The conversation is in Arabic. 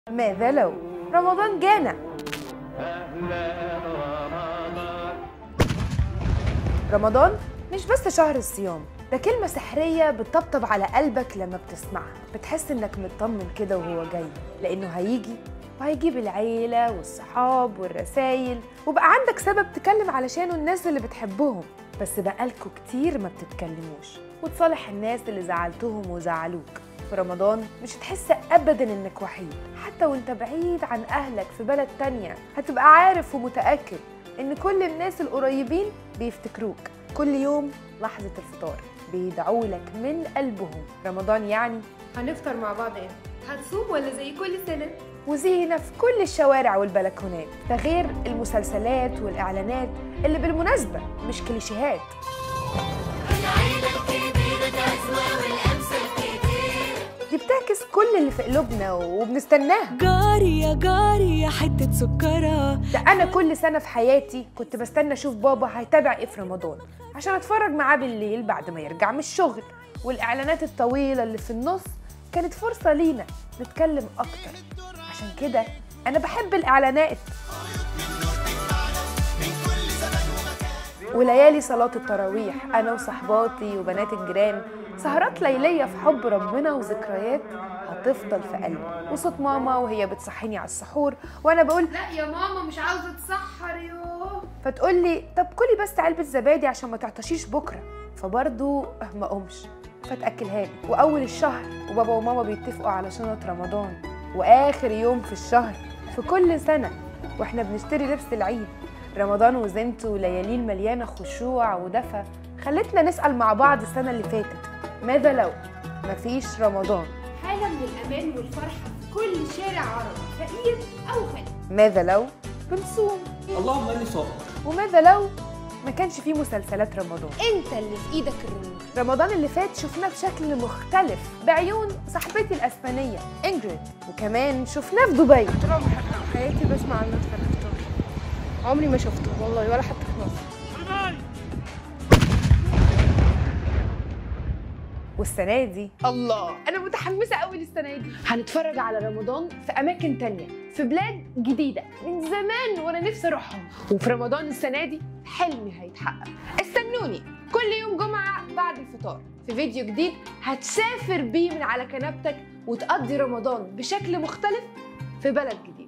ماذا لو رمضان جانا؟ رمضان مش بس شهر الصيام، ده كلمة سحرية بتطبطب على قلبك لما بتسمعها، بتحس انك مطمن كده وهو جاي، لانه هيجي وهيجيب العيلة والصحاب والرسايل، وبقى عندك سبب تكلم علشانه الناس اللي بتحبهم، بس بقالكوا كتير ما بتتكلموش، وتصالح الناس اللي زعلتهم وزعلوك. في رمضان مش هتحس ابدا انك وحيد، حتى وانت بعيد عن اهلك في بلد تانية هتبقى عارف ومتأكد ان كل الناس القريبين بيفتكروك. كل يوم لحظة الفطار بيدعوا لك من قلبهم. رمضان يعني هنفطر مع بعض امتى؟ هتصوم ولا زي كل سنة؟ وزينة في كل الشوارع والبلكونات، ده غير المسلسلات والإعلانات اللي بالمناسبة مش كليشيهات. دي بتعكس كل اللي في قلوبنا وبنستناها. جاري يا جاري يا حتة سكرة. ده أنا كل سنة في حياتي كنت بستنى أشوف بابا هيتابع إيه في رمضان عشان أتفرج معاه بالليل بعد ما يرجع من الشغل، والإعلانات الطويلة اللي في النص كانت فرصة لينا نتكلم أكتر. عشان كده أنا بحب الإعلانات. وليالي صلاة التراويح أنا وصحباتي وبنات الجيران، سهرات ليلية في حب ربنا وذكريات هتفضل في قلبي، وصوت ماما وهي بتصحيني على السحور وأنا بقول لا يا ماما مش عاوزة اتسحر يوه، فتقول لي طب كلي بس علبة زبادي عشان ما تعطشيش بكرة، فبرضه ما أقومش فتأكلها لي. وأول الشهر وبابا وماما بيتفقوا على شنط رمضان، وآخر يوم في الشهر في كل سنة وإحنا بنشتري لبس العيد. رمضان وزينته ولياليه المليانة خشوع ودفى خلتنا نسأل مع بعض السنة اللي فاتت ماذا لو مفيش رمضان؟ حالة من الأمان والفرحة في كل شارع عربي، فقير أو غني. ماذا لو بنصوم؟ اللهم اني صابر. وماذا لو ما كانش فيه مسلسلات رمضان؟ أنت اللي في إيدك الريموت. رمضان اللي فات شفناه بشكل مختلف بعيون صاحبتي الاسبانيه انجريد، وكمان شفناه في دبي. حياتي بسمع عن نطفة الفطار، عمري ما شفته والله ولا حتى في مصر. والسنه دي الله انا متحمسه قوي للسنه دي، هنتفرج على رمضان في اماكن تانية في بلاد جديده من زمان وانا نفسي اروحهم. وفي رمضان السنه دي حلمي هيتحقق. استنوني كل يوم جمعه بعد الفطار في فيديو جديد هتسافر بيه من على كنبتك وتقضي رمضان بشكل مختلف في بلد جديد.